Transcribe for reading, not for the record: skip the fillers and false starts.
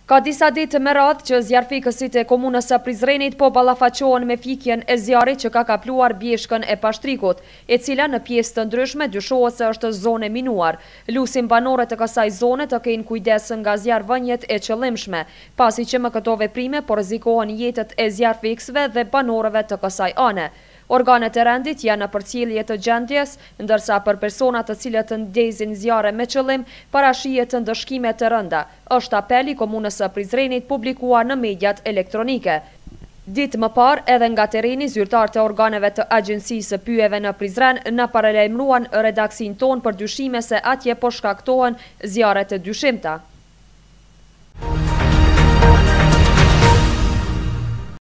Ka disa ditë me radhë që zjarfikësit e komunës së Prizrenit po ballafaqohen me fikjen e zjarrit që ka kapluar bjeshkën e Pashtrikut, e cila në pjesë të ndryshme dyshohet se është zonë e minuar. Lusim banorët të kësaj zone të kenë kujdes nga zjarrvënjet e qëllimshme, pasi që me këto veprime po rrezikohen jetët e zjarfikësve dhe banorëve të kësaj ane. Organet e rendit janë në përcjellje të gjendjes, ndërsa për personat të cilët ndezin zjarre me qëllim, parashihet ndëshkime të rënda. Është apeli komunës së Prizrenit publikuar në mediat elektronike. Ditë më parë, edhe nga tereni, zyrtarët e organeve të agjencisë së pyjeve në Prizren na paralajmëruan redaksin ton për dyshime se atje po shkaktohen zjarre të dyshimta.